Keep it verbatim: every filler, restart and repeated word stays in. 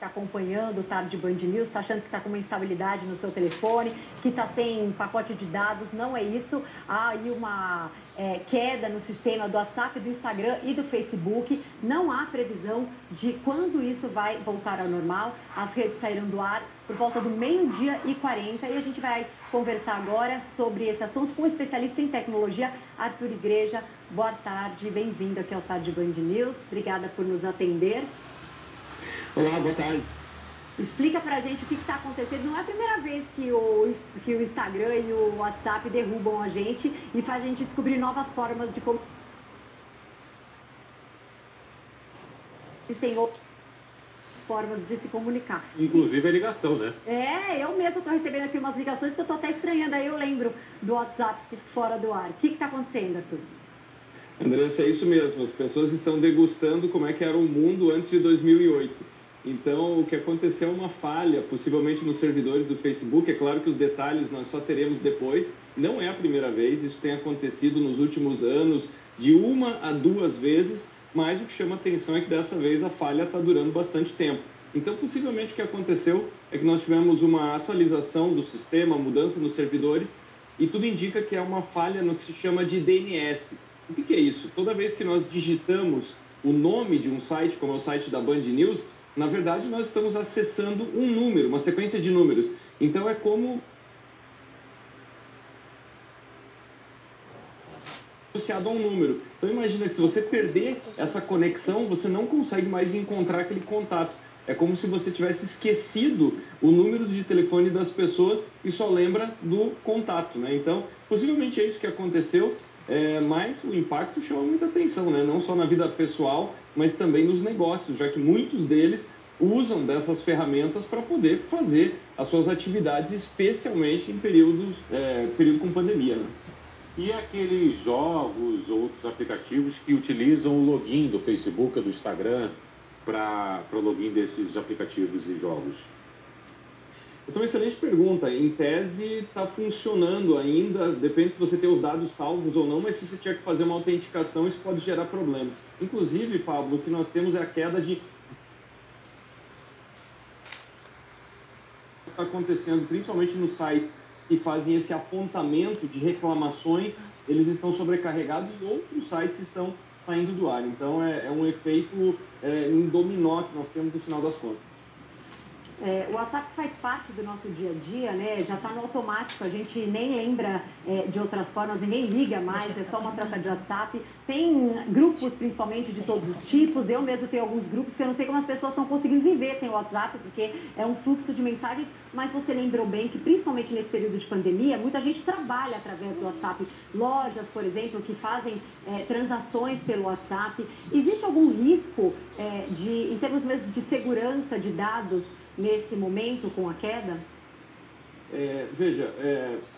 está acompanhando o Tarde Band News, está achando que está com uma instabilidade no seu telefone, que está sem pacote de dados. Não é isso. Há aí uma é, queda no sistema do WhatsApp, do Instagram e do Facebook. Não há previsão de quando isso vai voltar ao normal. As redes saíram do ar por volta do meio-dia e quarenta e a gente vai conversar agora sobre esse assunto com o especialista em tecnologia, Arthur Igreja. Boa tarde, bem-vindo aqui ao Tarde Band News. Obrigada por nos atender. Olá, boa tarde. Explica pra gente o que está acontecendo. Não é a primeira vez que o, que o Instagram e o WhatsApp derrubam a gente e faz a gente descobrir novas formas de como... Existem outras formas de se comunicar. Inclusive a ligação, né? É, eu mesma estou recebendo aqui umas ligações que eu estou até estranhando. Aí eu lembro do WhatsApp fora do ar. O que está acontecendo, Arthur? Andressa, é isso mesmo. As pessoas estão degustando como é que era o mundo antes de dois mil e oito. Então, o que aconteceu é uma falha, possivelmente nos servidores do Facebook. É claro que os detalhes nós só teremos depois. Não é a primeira vez, isso tem acontecido nos últimos anos de uma a duas vezes, mas o que chama atenção é que dessa vez a falha está durando bastante tempo. Então, possivelmente o que aconteceu é que nós tivemos uma atualização do sistema, mudança nos servidores, e tudo indica que é uma falha no que se chama de D N S. O que é isso? Toda vez que nós digitamos o nome de um site, como é o site da Band News, na verdade nós estamos acessando um número, uma sequência de números. Então é como associado a um número. Então imagina que se você perder essa conexão, você não consegue mais encontrar aquele contato. É como se você tivesse esquecido o número de telefone das pessoas e só lembra do contato, né? Então, possivelmente é isso que aconteceu. É, mas o impacto chama muita atenção, né? Não só na vida pessoal, mas também nos negócios, já que muitos deles usam dessas ferramentas para poder fazer as suas atividades, especialmente em períodos, é, período com pandemia, né? E aqueles jogos, outros aplicativos que utilizam o login do Facebook, do Instagram, para o login desses aplicativos e jogos? Essa é uma excelente pergunta. Em tese, está funcionando ainda, depende se você tem os dados salvos ou não, mas se você tiver que fazer uma autenticação, isso pode gerar problema. Inclusive, Pablo, o que nós temos é a queda de... está acontecendo, principalmente nos sites que fazem esse apontamento de reclamações, eles estão sobrecarregados e outros sites estão saindo do ar. Então, é, é um efeito é, em dominó que nós temos no final das contas. É, o WhatsApp faz parte do nosso dia a dia, né? Já está no automático, a gente nem lembra é, de outras formas, ninguém liga mais, é só uma troca de WhatsApp. Tem grupos, principalmente, de todos os tipos. Eu mesmo tenho alguns grupos que eu não sei como as pessoas estão conseguindo viver sem o WhatsApp, porque é um fluxo de mensagens, mas você lembrou bem que, principalmente nesse período de pandemia, muita gente trabalha através do WhatsApp. Lojas, por exemplo, que fazem é, transações pelo WhatsApp. Existe algum risco, é, de, em termos mesmo de segurança de dados, nesse momento, com a queda? É, veja, é,